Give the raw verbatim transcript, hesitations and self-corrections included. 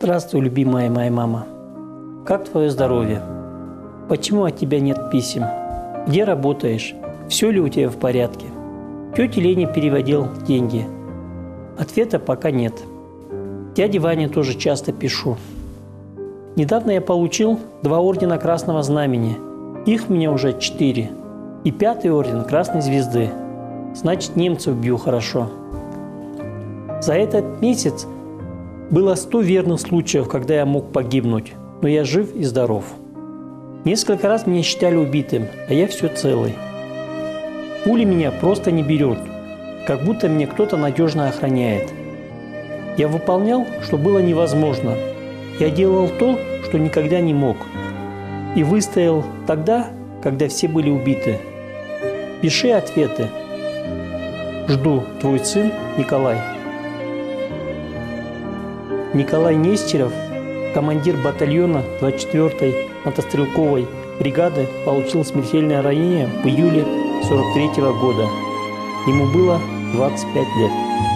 Здравствуй, любимая моя мама. Как твое здоровье? Почему от тебя нет писем? Где работаешь? Все ли у тебя в порядке? Тете Лене переводил деньги. Ответа пока нет. Дяде Ване тоже часто пишу. Недавно я получил два ордена Красного Знамени. Их у меня уже четыре. И пятый орден Красной Звезды. Значит, немцев бью хорошо. За этот месяц было сто верных случаев, когда я мог погибнуть, но я жив и здоров. Несколько раз меня считали убитым, а я все целый. Пули меня просто не берут, как будто меня кто-то надежно охраняет. Я выполнял, что было невозможно. Я делал то, что никогда не мог. И выстоял тогда, когда все были убиты. Пиши ответы. Жду, твой сын Николай. Николай Нестеров, командир батальона двадцать четвёртой мотострелковой бригады, получил смертельное ранение в июле сорок третьего года. Ему было двадцать пять лет.